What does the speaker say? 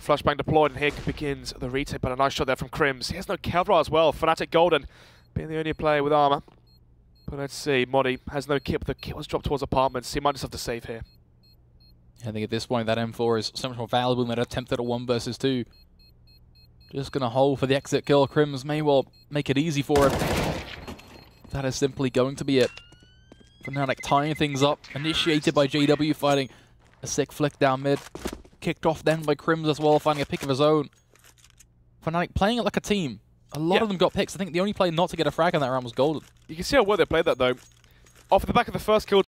Flashbang deployed, and here begins the retake, but a nice shot there from Crims. He has no Kevlar as well. Fnatic Golden being the only player with armor. But let's see, Modi has no kit, but the kit was dropped towards apartments. He might just have to save here. I think at this point that M4 is so much more valuable than that attempt at a 1 versus 2. Just going to hold for the exit kill. Crims may well make it easy for him. That is simply going to be it. Fnatic tying things up, initiated by JW, fighting a sick flick down mid. Kicked off then by Crims as well, finding a pick of his own. Fnatic playing it like a team. A lot of them got picks. I think the only player not to get a frag in that round was Golden. You can see how well they played that though. Off the back of the first kill,